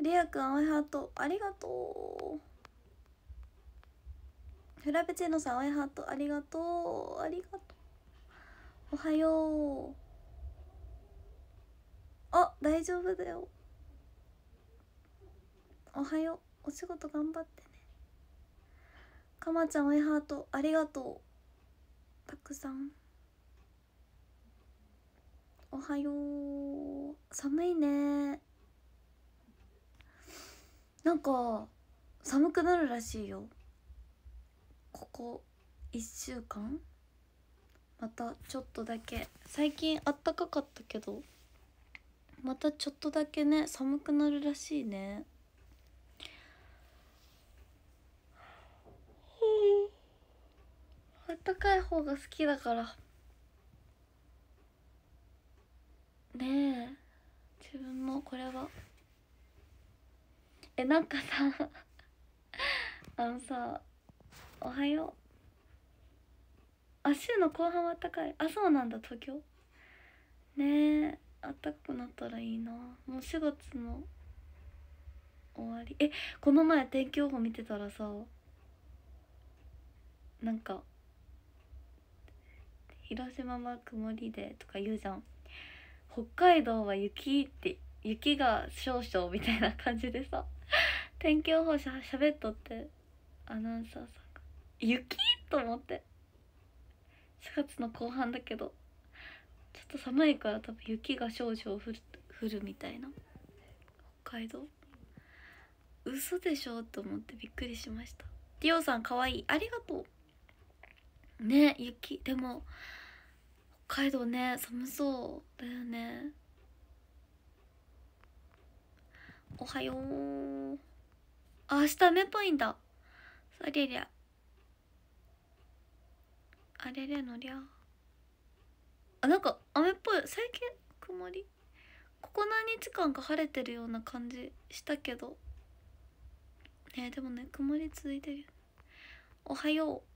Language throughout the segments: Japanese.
りやくん青いハートありがとう。フラペチーノさん青いハートありがとう。ありがとう。おはよう。あ、大丈夫だよ。おはよう。お仕事頑張ってね。かまちゃん青いハートありがとう。たくさんおはよう。寒いね。なんか寒くなるらしいよ、ここ1週間。またちょっとだけ、最近あったかかったけどまたちょっとだけね寒くなるらしいね。あったかい方が好きだからね。自分もこれはなんかささ、おはよう。週の後半はあったかい。そうなんだ。東京ねえ、あったかくなったらいいな。もう4月の終わり。この前天気予報見てたらさ、なんか広島は曇りでとか言うじゃん。北海道は雪って、雪が少々みたいな感じでさ天気予報しゃべっとって、アナウンサーさんが雪と思って。4月の後半だけどちょっと寒いから多分雪が少々降るみたいな。北海道嘘でしょと思ってびっくりしました。ディオさんかわいい、ありがとうね。雪でも北海道ね寒そうだよね。おはよう。明日雨っぽいんだ。あれりゃあれれのりゃなんか雨っぽい。最近曇り、ここ何日間か晴れてるような感じしたけどね。でもね曇り続いてる。おはよう。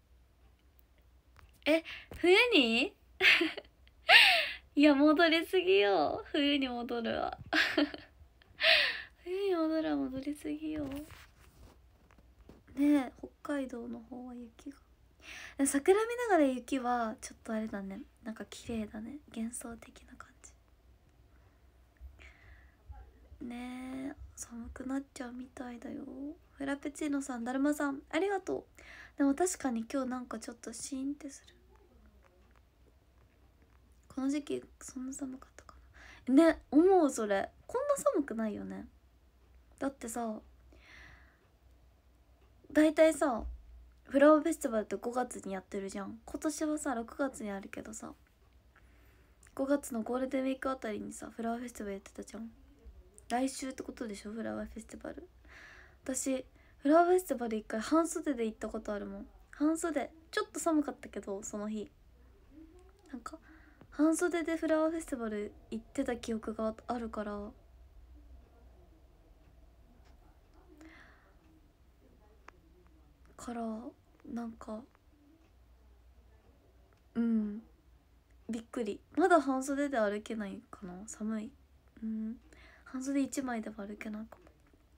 冬にいや戻りすぎよ。冬に戻るわ冬に戻るは戻りすぎよね。北海道の方は雪が、桜見ながら雪はちょっとあれだね、なんか綺麗だね。幻想的な感じね。寒くなっちゃうみたいだよ。フラペチーノさん、だるまさんありがとう。でも確かに今日なんかちょっとシーンってする。この時期そんな寒かったかなね。思う。それこんな寒くないよね。だってさ、だいたいさフラワーフェスティバルって5月にやってるじゃん。今年はさ6月にあるけどさ、5月のゴールデンウィークあたりにさフラワーフェスティバルやってたじゃん。来週ってことでしょ、フラワーフェスティバル。私フラワーフェスティバル1回半袖で行ったことあるもん。半袖、ちょっと寒かったけどその日なんか半袖でフラワーフェスティバル行ってた記憶があるから、なんかびっくり。まだ半袖で歩けないかな、寒い。半袖1枚では歩けないかも。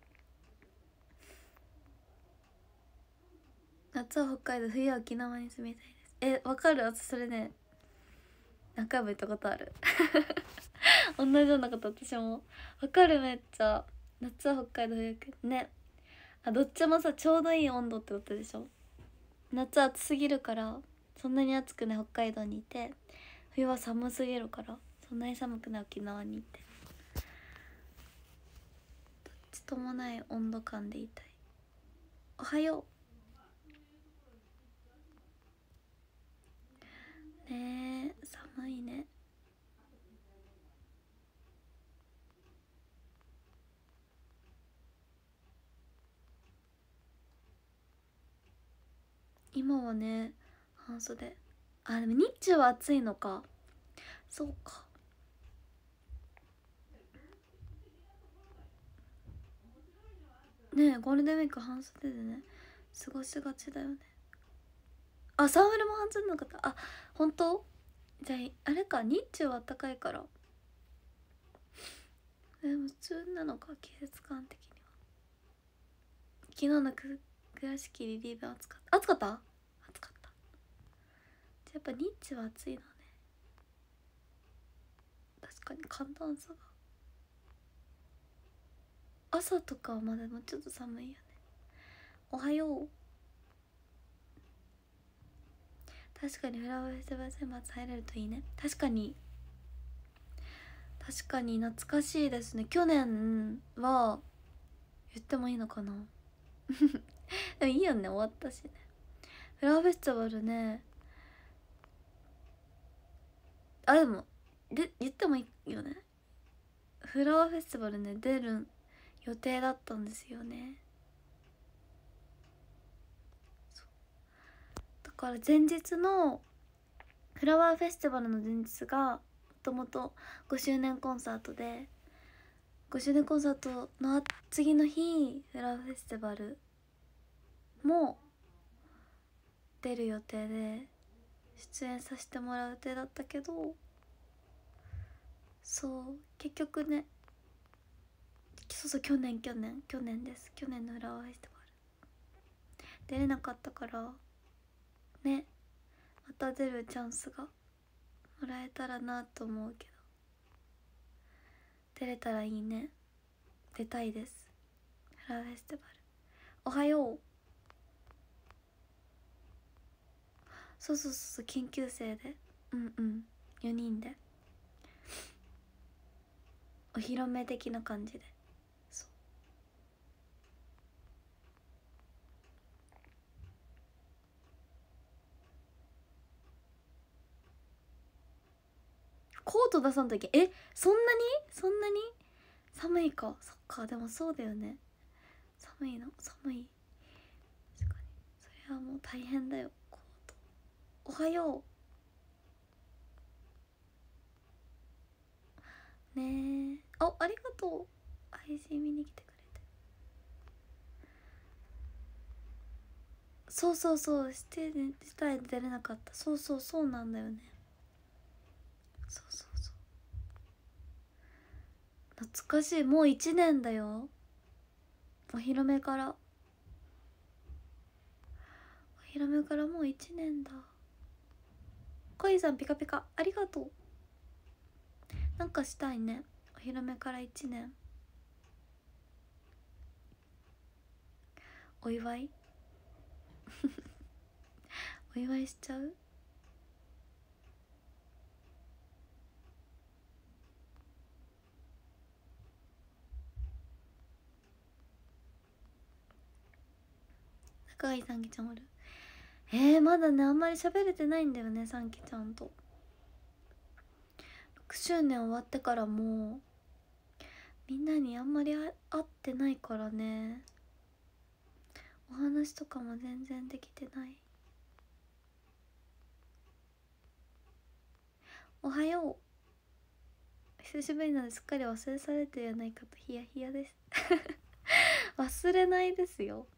夏は北海道、冬は沖縄に住みたいです。わかる。私それね何回も言ったことある同じようなこと私もわかる。めっちゃ。夏は北海道、冬はね。どっちもさちょうどいい温度ってことでしょ。夏暑すぎるからそんなに暑くない北海道にいて、冬は寒すぎるからそんなに寒くない沖縄にいて、どっちともない温度感でいたい。おはようね。寒いね。今はね半袖。でも日中は暑いのか。そうか。ねえゴールデンウィーク半袖でね過ごしがちだよね。サンフルも半袖なかった。本当。じゃああれか、日中は暖かいから。でも普通なのか、季節感的には。 昨日の倉敷リリーベ暑かった。暑かった。じゃやっぱニッチは暑いのね。確かに寒暖差が朝とかはまだもうちょっと寒いよね。おはよう。確かにフラワーフェスティバル選抜入れるといいね。確かに懐かしいですね。去年は言ってもいいのかなでもいいよね、終わったしね。フラワーフェスティバルね、でも言ってもいいよね。フラワーフェスティバルね、出る予定だったんですよね。だから前日のフラワーフェスティバルの前日がもともと5周年コンサートで、5周年コンサートの次の日フラワーフェスティバルも出る予定で出演させてもらう予定だったけど、そう結局ね、そう去年です。去年のフラワーフェスティバル出れなかったからね、また出るチャンスがもらえたらなと思うけど、出れたらいいね。出たいです。フラワーフェスティバル。おはよう。そう研究生で4人でお披露目的な感じで。そうコート出さんとき、そんなに寒いか。そっか、でもそうだよね。寒い。確かにそれはもう大変だよ。コート。おはようね。ありがとう。配信見に来てくれて。そうして自体で出れなかった。そうなんだよね。そう懐かしい。もう1年だよ、お披露目からもう1年だ。恋さんピカピカありがとう。なんかしたいね、お披露目から1年お祝いお祝いしちゃう。中井さんきちゃんおる。まだね、あんまり喋れてないんだよね、さんきちゃんと。6周年終わってからもうみんなにあんまり会ってないからね、お話とかも全然できてない。おはよう。久しぶりなのですっかり忘れされてるやないかとヒヤヒヤです忘れないですよ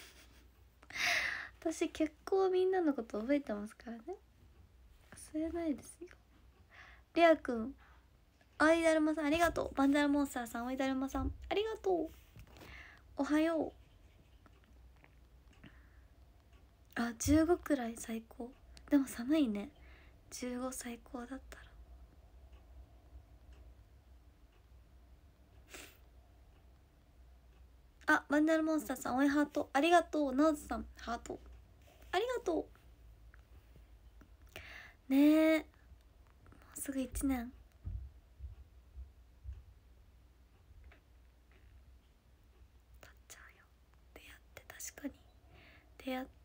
私結構みんなのこと覚えてますからね、忘れないですよ。りあくん、アイダルマさんありがとう。バンダルモンスターさん、アイダルマさんありがとう。おはよう。15くらい最高。でも寒いね、15最高だったら。バンダルモンスターさん、応援ハートありがとう。ナウズさんハートありがとうね。もうすぐ1年経っちゃうよ。出会って、確かに出会って。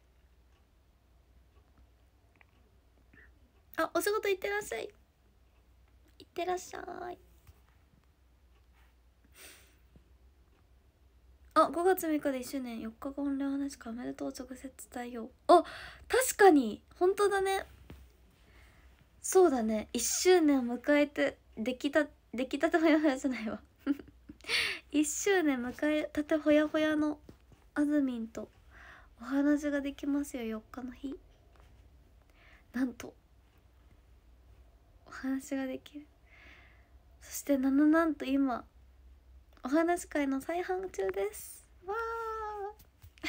お仕事行ってらっしゃい。行ってらっしゃい。5月3日で1周年、4日後本領話か、おめでとう直接伝えよう。確かに本当だね。そうだね、1周年迎えて、出来たてほやほやじゃないわ1周年迎えたてほやほやのあずみんとお話ができますよ、4日の日。なんとお話ができる。そしてなんと今お話会の再販中です。わ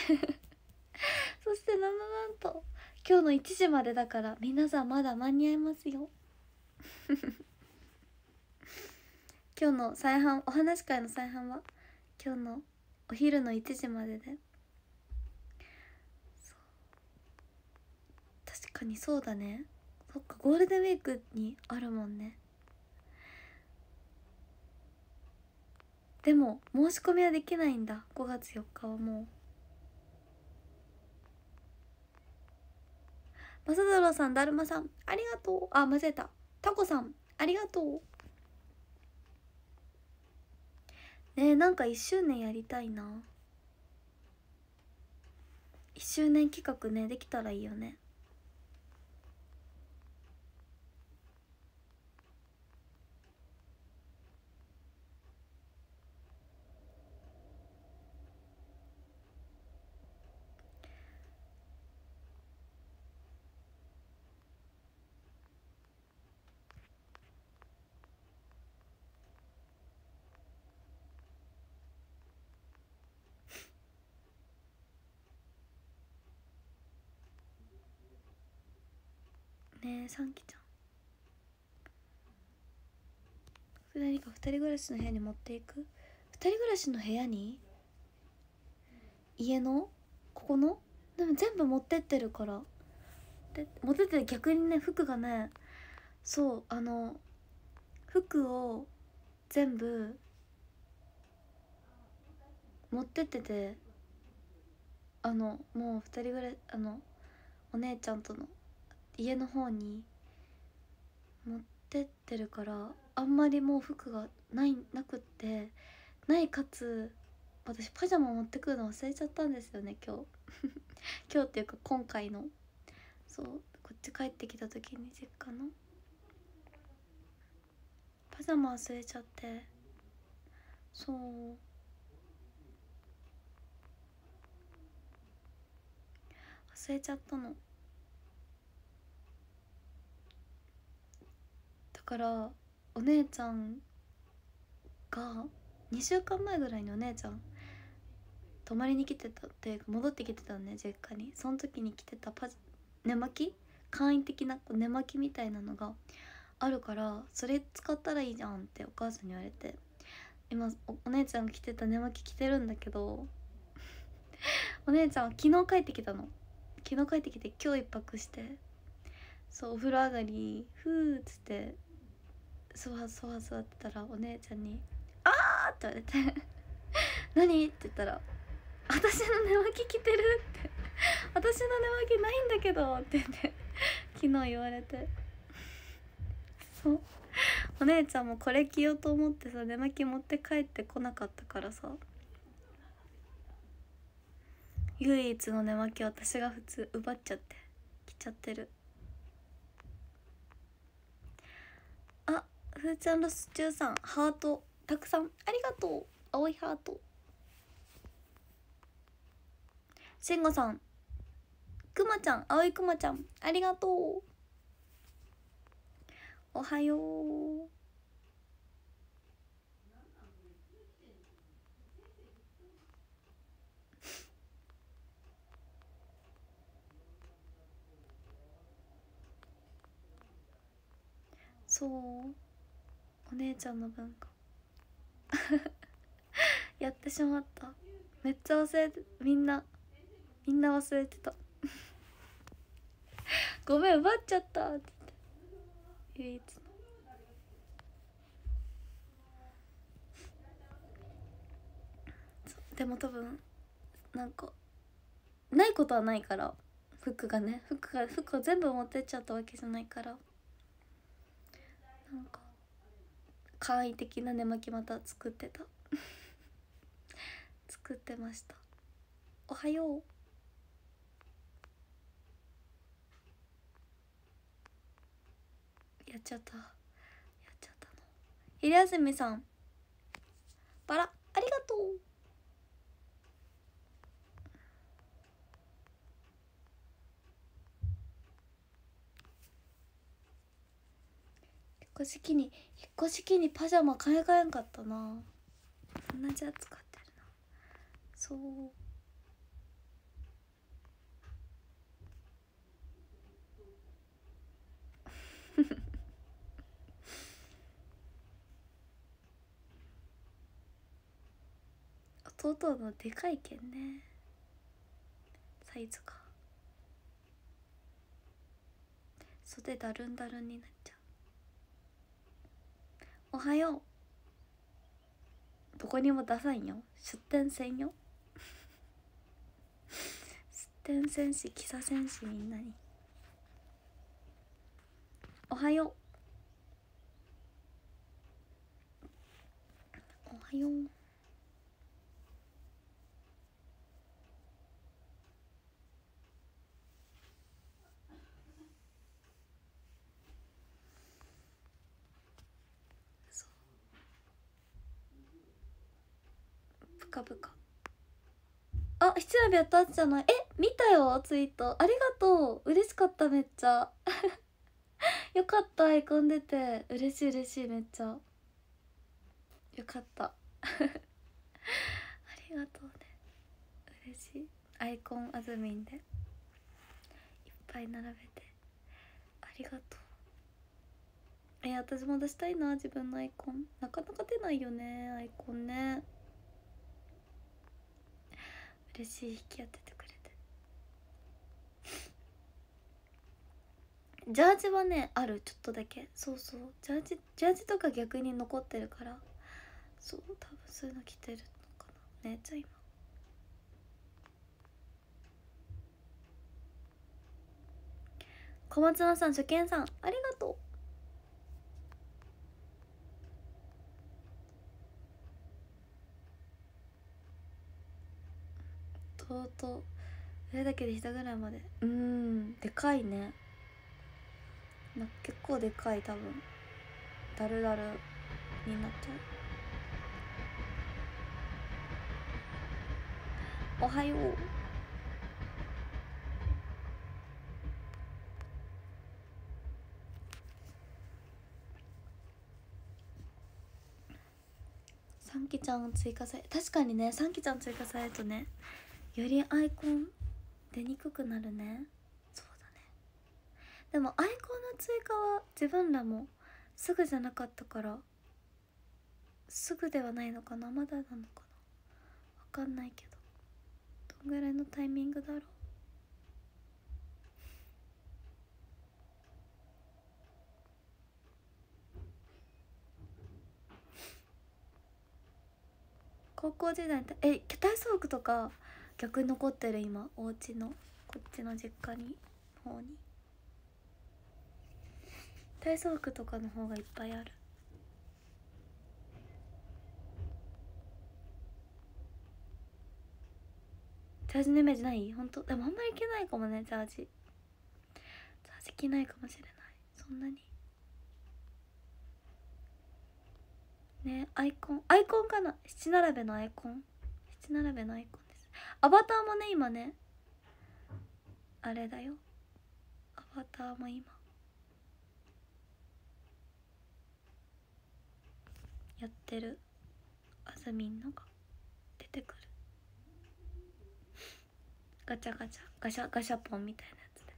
そしてなんと今日の1時までだから、皆さんまだ間に合いますよ。今日の再販、お話し会の再販は今日のお昼の1時までで。確かにそうだね。そっか、ゴールデンウィークにあるもんね。でも申し込みはできないんだ、5月4日はもう。マサ太郎さん、だるまさんありがとう。あ、間違えた。タコさんありがとう。ねえ、なんか1周年やりたいな。1周年企画ね、できたらいいよね。ねえ、サンキちゃん、それ何か2人暮らしの部屋に持っていく。2人暮らしの部屋に、家のここの、でも全部持ってってるから。で持ってって逆にね、服がね、そう、服を全部持ってってて、もう2人ぐらい、お姉ちゃんとの家の方に持ってってるから、あんまりもう服がなくって、ないかつ、私パジャマ持ってくるの忘れちゃったんですよね、今日。今日っていうか今回の、そう、こっち帰ってきた時に実家のパジャマ忘れちゃって、そう忘れちゃったの。だからお姉ちゃんが2週間前ぐらいにお姉ちゃん泊まりに来てたっていうか、戻ってきてたのね、実家に。その時に着てた寝巻き、簡易的な寝巻きみたいなのがあるから、それ使ったらいいじゃんってお母さんに言われて、今お姉ちゃんが着てた寝巻き着てるんだけど、お姉ちゃんは昨日帰ってきたの。昨日帰ってきて今日一泊して、そう、お風呂上がりふーっつってそわそわ座ってたら、お姉ちゃんに「あー!」って言われて何って言ったら「私の寝巻き着てる」って「私の寝巻きないんだけど」って言って昨日言われて、そう、お姉ちゃんもこれ着ようと思ってさ、寝巻き持って帰ってこなかったからさ、唯一の寝巻き私が普通奪っちゃって着ちゃってる。あ、ふーちゃんロス中さん、ハートたくさんありがとう。青いハート。しんごさん、くまちゃん、青いくまちゃんありがとう。おはよう。そう、お姉ちゃんの分かやってしまった。めっちゃ忘れて、みんな忘れてたごめん、奪っちゃったって言って、唯一の。でも多分なんかないことはないから、服を全部持ってっちゃったわけじゃないから、なんか簡易的な寝巻きまた作ってた作ってました。おはよう。やっちゃったの。昼休みさん、バラありがとう。引っ越し機にパジャマ買い替えんかったな。同じやつ買ってるな。そう、 相当のでかいけんね、サイズが。袖だるんだるんになっちゃう。おはよう。どこにも出さんよ、出店せんよ出店せんし着させんし、みんなにおはよう。おはよう。ブカブカ。あ、七並やったじゃない。見たよツイート、ありがとう。嬉しかった、めっちゃよかった、アイコン出て嬉しい嬉しい、めっちゃよかったありがとうね、嬉しい。アイコンあずみんでいっぱい並べてありがとう。私も出したいな、自分のアイコン。なかなか出ないよね、アイコンね。嬉しい、引き当ててくれて。ジャージはねある、ちょっとだけ。そうそう、ジャージとか逆に残ってるから、そう、多分そういうの着てるのかな、姉ちゃん今。小松菜さん、初見さん、ありがとう。とうとう上だけで膝ぐらいまで、でかいね。結構でかい、多分ダルダルになっちゃう。おはよう。サンキちゃん追加され、確かにね、サンキちゃん追加されるとね、よりアイコン出にくくなるね。そうだね。でもアイコンの追加は自分らもすぐじゃなかったから、すぐではないのかな、まだなのかな、わかんないけど、どんぐらいのタイミングだろう。高校時代体操服とか逆に残ってる、今お家のこっちの実家に方に体操服とかの方がいっぱいある。ジャージのイメージない？本当でもあんまり着ないかもね、ジャージ着ないかもしれない、そんなにね。アイコンかな、七並べのアイコン、七並べのアイコンです。アバターもね今ね、あれだよ、アバターも今やってる、あずみんのが出てくる。ガチャガチャガシャポンみたいなやつで。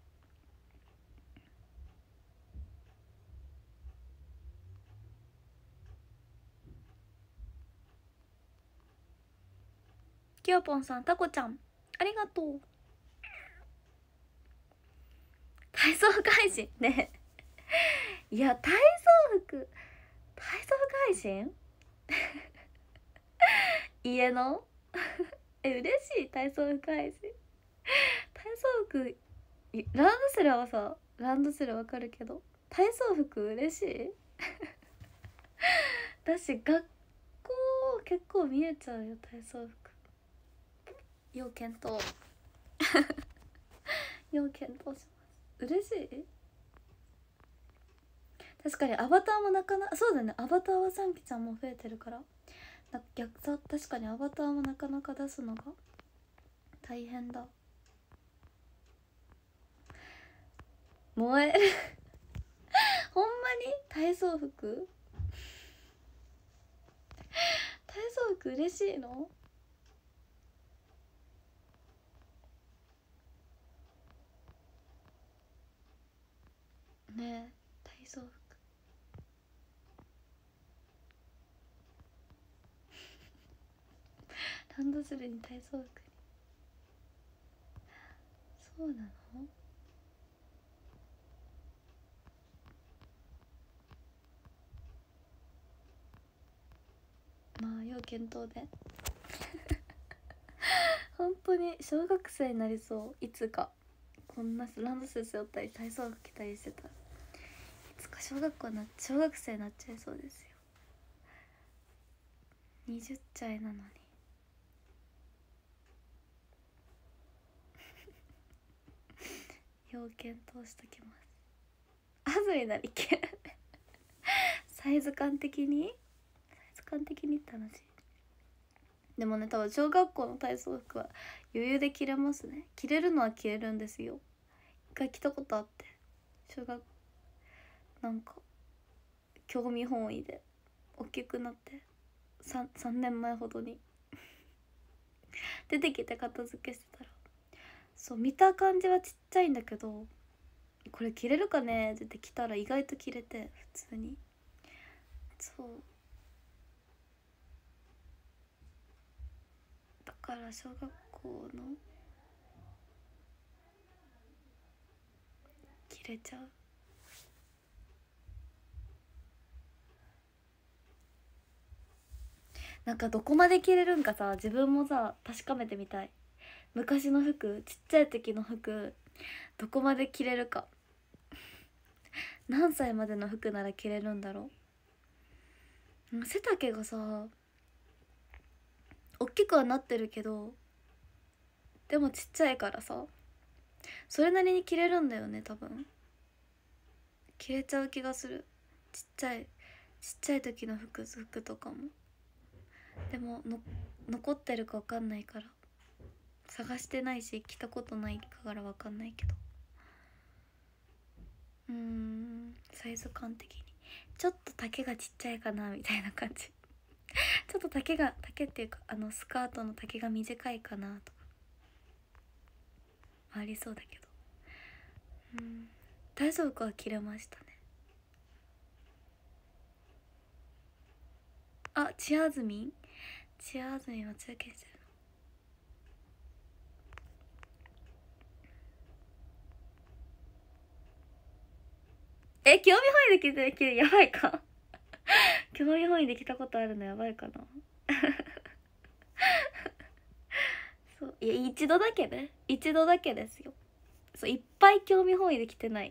きよぽんさん、タコちゃんありがとう。体操会人ねいや、体操服、体操会人家の嬉しい、体操服配信。体操服、ランドセルはさ、ランドセルわかるけど、体操服嬉しいだし、学校結構見えちゃうよ、体操服。要検討要検討します。嬉しい。確かにアバターもなかなか、そうだね、アバターはサンキちゃんも増えてるから、逆さ、確かにアバターもなかなか出すのが大変だ。燃えるほんまに体操服、体操服嬉しいの？ねえ、体操服ランドセルに体操服に。そうなの？まあ要検討で本当に小学生になりそう。いつかこんなランドセル背負ったり体操服着たりしてたら、いつか小学生になっちゃいそうですよ。20歳なのに要検討しときます。安住なりけサイズ感的にって話。でもね、多分小学校の体操服は余裕で着れますね。着れるのは着れるんですよ。一回着たことあって、なんか興味本位で大きくなって 3年前ほどに出てきて片付けしてたら、そう見た感じはちっちゃいんだけど、これ着れるかねって言って着たら意外と着れて、普通に。そうだから小学校の着れちゃう。なんかどこまで着れるんかさ、自分もさ確かめてみたい。昔の服、ちっちゃい時の服どこまで着れるか。何歳までの服なら着れるんだろう。背丈がさ大きくはなってるけど、でもちっちゃいからさ、それなりに着れるんだよね。多分着れちゃう気がする。ちっちゃい時の服とかも。でも残ってるか分かんないから探してないし、着たことないから分かんないけど、サイズ感的にちょっと丈がちっちゃいかなみたいな感じちょっと丈っていうかスカートの丈が短いかなとかありそうだけど、体操服は着れましたね。あ、チアーズミンは中継してるの。興味本位で着てやばいか興味本位で着たことあるのやばいかなそういや、一度だけですよ。そう、いっぱい興味本位で着てない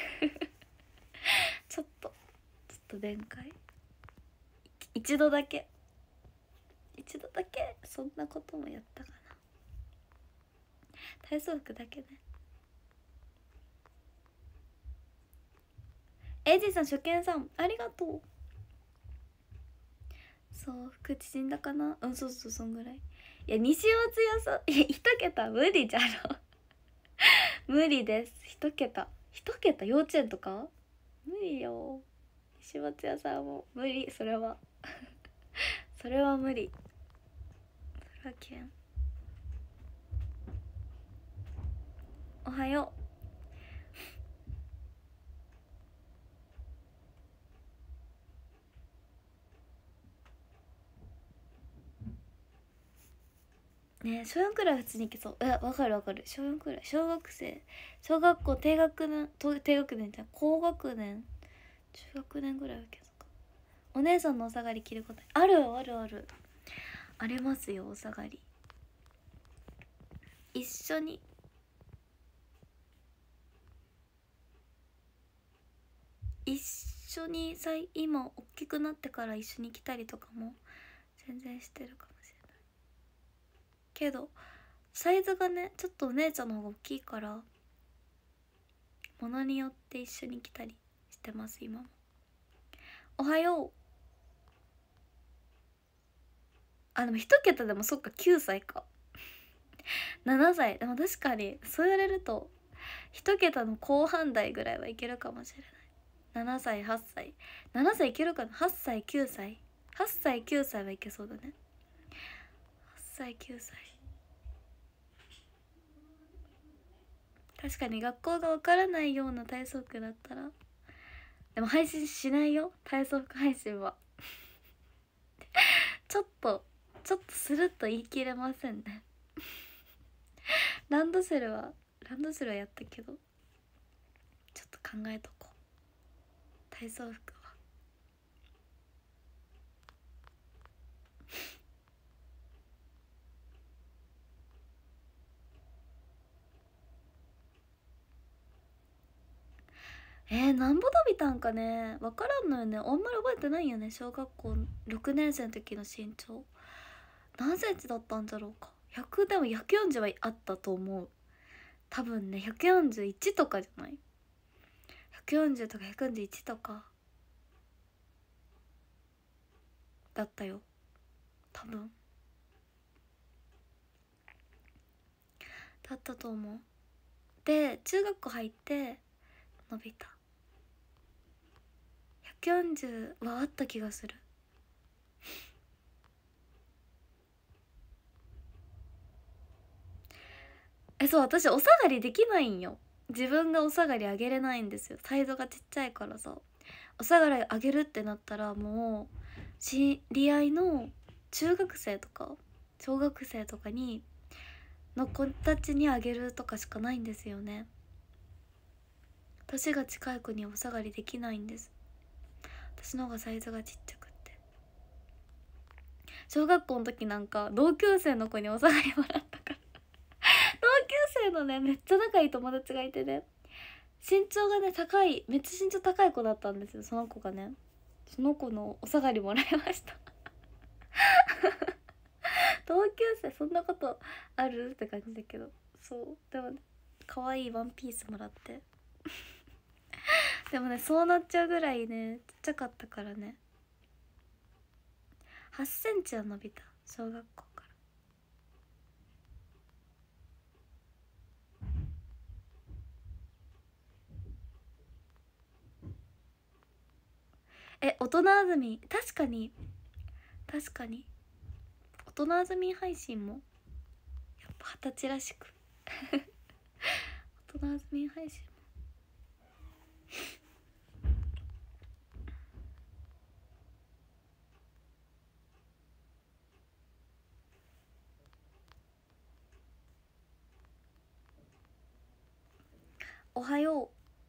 ちょっと弁解。一度だけそんなこともやったかな。体操服だけね。エイジさん、初見さんありがとう。そう服縮んだかな。そうそんぐらい。いや、西松屋さん、いや、1桁無理じゃろ無理です。1桁幼稚園とか無理よ。西松屋さんも無理。それはそれは無理。それはけん。おはようね。小4くらい普通に行けそう。わかる。小4くらい、小学校低学年じゃ高学年中学年ぐらいはいけそうか。お姉さんのお下がり着ることあるありますよ。お下がり一緒に今大きくなってから一緒に着たりとかも全然してるかもしれないけど、サイズがねちょっとお姉ちゃんの方が大きいから、ものによって一緒に着たりしてます。今もおはよう。でも1桁でもそっか、9歳か7歳。でも確かにそう言われると1桁の後半台ぐらいはいけるかもしれない。7歳8歳いけるかな。8歳9歳はいけそうだね。8歳9歳確かに学校がわからないような体操服だったら。でも配信しないよ、体操服配信はちょっとちょっとスルッと言い切れませんねランドセルはやったけど、ちょっと考えとこう。体操服はなんぼ伸びたんかね、分からんのよね。あんまり覚えてないよね。小学校6年生の時の身長何センチだったんだろうか。100でも140はあったと思う。多分ね、141とかじゃない？ 140 とか141とかだったよ多分。だったと思う。で中学校入って伸びた。140はあった気がする。そう、私お下がりできないんよ。自分がお下がりあげれないんですよ。サイズがちっちゃいからさ。お下がりあげるってなったらもう知り合いの中学生とか小学生とかの子たちにあげるとかしかないんですよね。年が近い子にお下がりできないんです。私の方がサイズがちっちゃくって。小学校の時なんか同級生の子にお下がりもらったから同級生のね、めっちゃ仲いい友達がいてね、身長がね高い、めっちゃ身長高い子だったんですよ。その子がね、その子のお下がりもらいました同級生そんなことあるって感じだけど、そうでもね、可愛いワンピースもらってでもね、そうなっちゃうぐらいねちっちゃかったからね。8センチは伸びた、小学校から。大人あずみ、確かに大人あずみ配信もやっぱ20歳らしく大人あずみ配信もおはよう。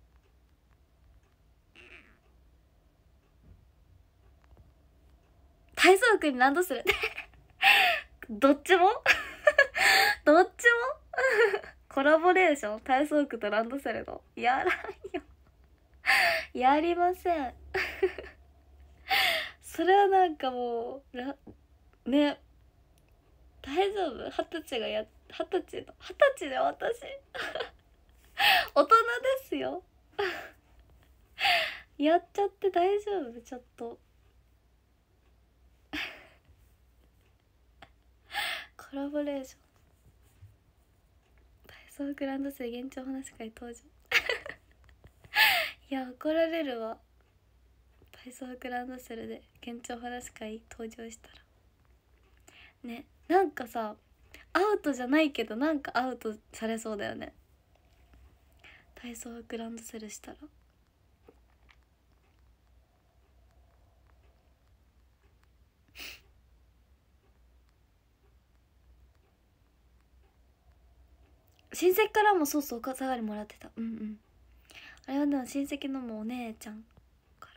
体操服にランドセルどっちもどっちもコラボレーション、体操服とランドセルのやらんよやりませんそれはなんかもうね、大丈夫？20歳で私大人ですよやっちゃって大丈夫？ちょっとコラボレーション体操グランドセル現状話し会登場いや怒られるわ。体操グランドセルで現状話し会登場したらね、なんかさアウトじゃないけどなんかアウトされそうだよね、体操グランドセルしたら。親戚からもそうそう、お下がりもらってた。うんうん、あれはでも親戚のもお姉ちゃんから。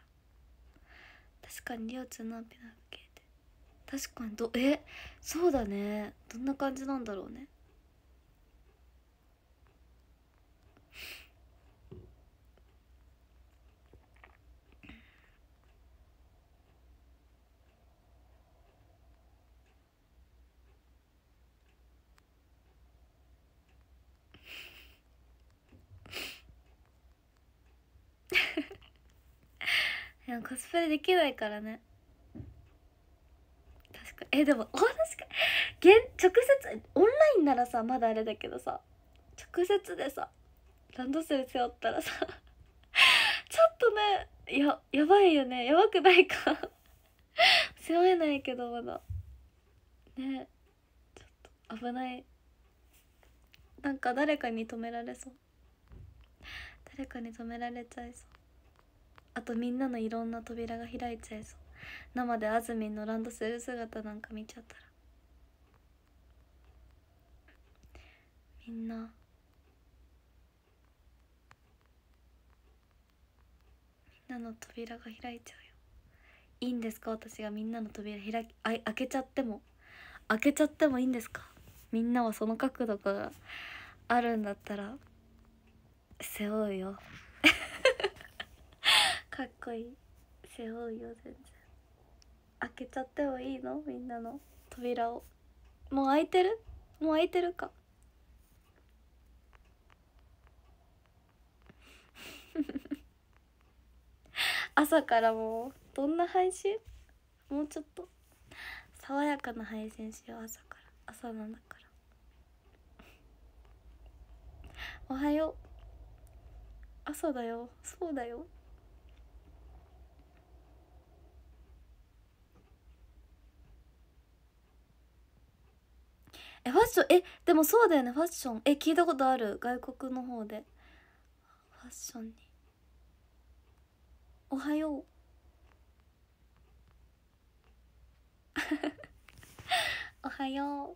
確かにりょうちゃん何品系で、確かにそうだね、どんな感じなんだろうねいやコスプレできないからね。確かでもお話か直接オンラインならさまだあれだけどさ、直接でさランドセル背負ったらさちょっとね、やばいよね。やばくないか背負えないけどまだね、ちょっと危ない。なんか誰かに止められそう、誰かに止められちゃいそう。あとみんなのいろんな扉が開いちゃいそう。生であずみんのランドセル姿なんか見ちゃったらみんなの扉が開いちゃうよ。いいんですか、私がみんなの扉開けちゃってもいいんですか。みんなはその角度があるんだったら背負うよかっこいい、背負うよ。全然開けちゃってもいいの、みんなの扉を。もう開いてるか朝からもうどんな配信、もうちょっと爽やかな配信しよう。朝なんだから。おはよう、朝だよ。そうだよ。ファッション、でもそうだよね。ファッション、聞いたことある。外国の方でファッションに。おはようおはよう。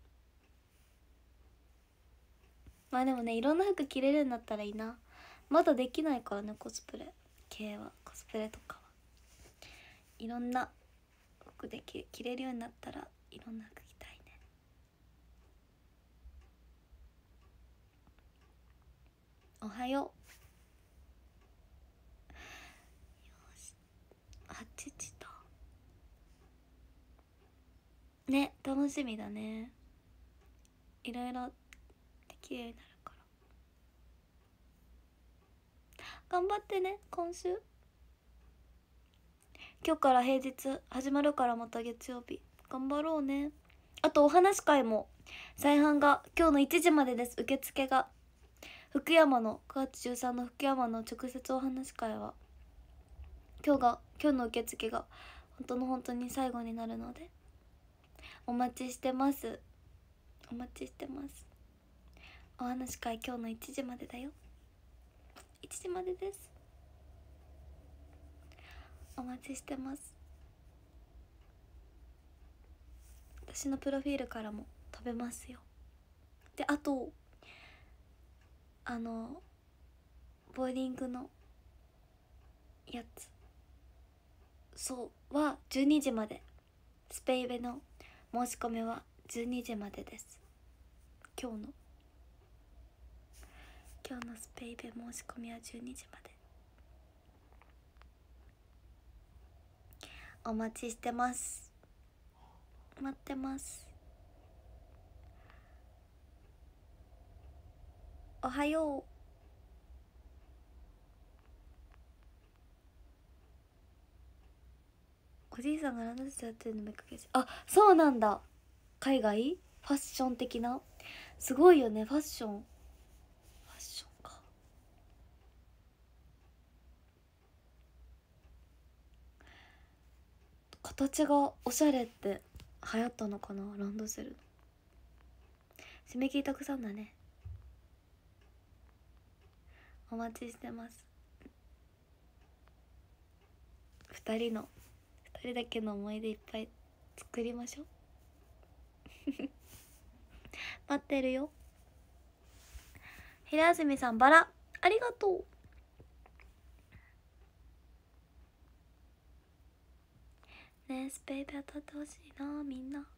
まあでもね、いろんな服着れるんだったらいいな。まだできないからね、コスプレ系は。コスプレとかはいろんな服で着れるようになったらいろんな服着たいね。おはよう。よし、8時だね。楽しみだね。いろいろできるようになるから。頑張ってね。今週今日から平日始まるから、また月曜日頑張ろうね。あとお話会も再販が今日の1時までです。受付が福山の9月13の福山の直接お話会は今日の受付が本当に最後になるので、お待ちしてます。お話会今日の1時までだよ。1時までです。お待ちしてます。私のプロフィールからも飛べますよ。で、あとボーディングのやつそうは12時まで。スペイベの申し込みは12時までです。今日のスペイベ申し込みは12時まで。お待ちしてます。待ってます。おはよう。おじいさんがランドセルやってるのめかけし、あ、そうなんだ。海外ファッション的な、すごいよね。ファッションか。形がおしゃれって流行ったのかな、ランドセルの。締め切りたくさんだね。お待ちしてます。2人だけの思い出いっぱい作りましょう待ってるよ。平泉さん、バラありがとうね。スペイペ当たってほしいな、みんな。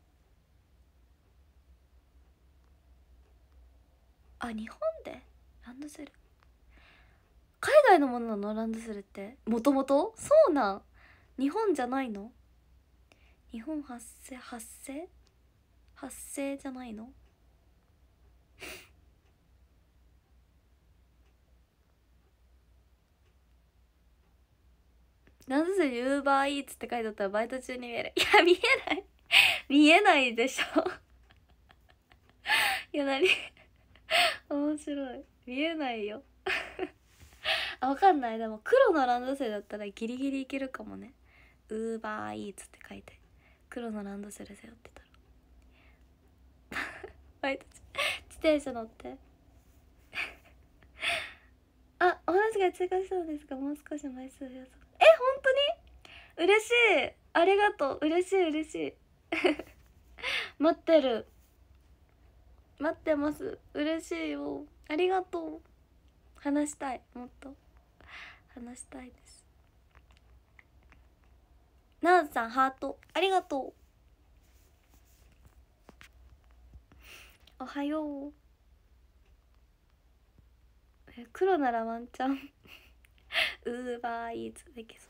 あ、日本でランドセル、海外のものなの？ランドセルってもともとそうなん？日本じゃないの？日本発生じゃないの？ランドセルユーバーイーツって書いてあったらバイト中に見える。いや、見えない見えないでしょいや、何面白い。見えないよあ、わかんない。でも黒のランドセルだったらギリギリいけるかもね。ウーバーイーツって書いて黒のランドセル背負ってたらバイト中自転車乗ってあ、お話が追加したのですが、もう少し枚数増やそう。本当に嬉しい。ありがとう。嬉しい待ってる待ってます。嬉しいよ、ありがとう。話したい、もっと話したいです。なーずさんハートありがとう。おはよう。黒ならワンチャンウーバーイーツできそう。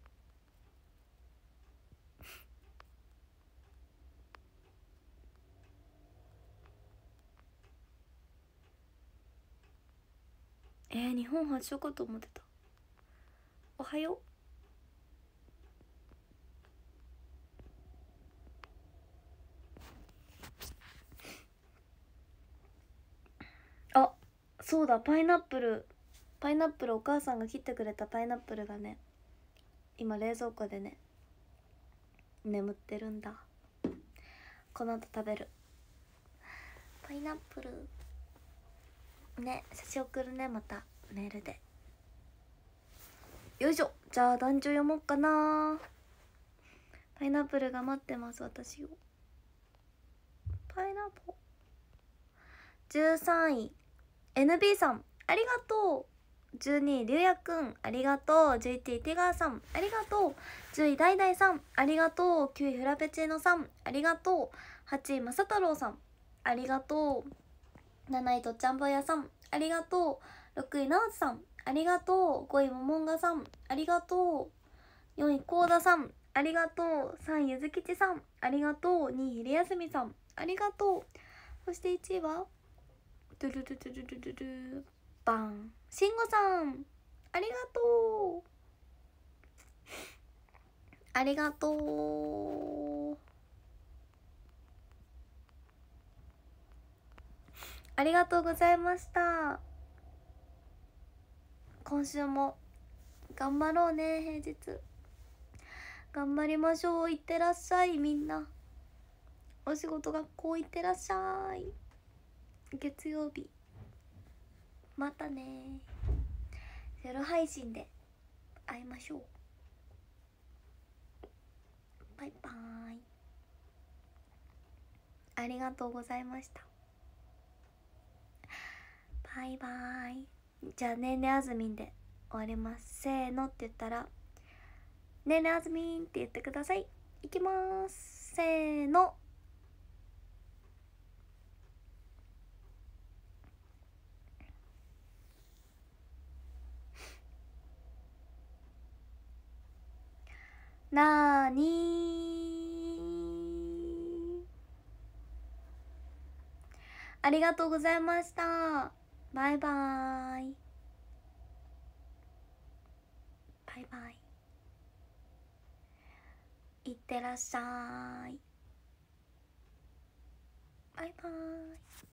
日本発祥かと思ってた。おはよう。あ、そうだ、パイナップルお母さんが切ってくれたパイナップルがね、今冷蔵庫でね眠ってるんだ。この後食べる。パイナップルね、写真送るね、またメールで。よいしょ。じゃあ団長読もうかな。パイナップルが待ってます、私を。パイナップル13位 NB さんありがとう。12位りゅうやくんありがとう。11位ティガーさんありがとう。10位ダイダイさんありがとう。9位フラペチーノさんありがとう。8位まさ太郎さんありがとう。7位とっちゃんぼやさんありがとう。6位なおちさんありがとう。5位ももんがさんありがとう。4位こうださんありがとう。3位ゆずきちさんありがとう。2位ひりやすみさんありがとう。そして1位はドゥルルルルルルルバンしんごさんありがとう。ありがとう。ありがとうございました。今週も頑張ろうね。平日頑張りましょう。いってらっしゃい。みんなお仕事学校いってらっしゃい。月曜日またね。夜配信で会いましょう。バイバーイ。ありがとうございました。バイバーイ。じゃあねーねあずみんで終わります。せーのって言ったらねーねあずみんって言ってください。いきまーす。せーの。なーにー。ありがとうございました。バイバーイ。バイバイ。いってらっしゃい。バイバーイ。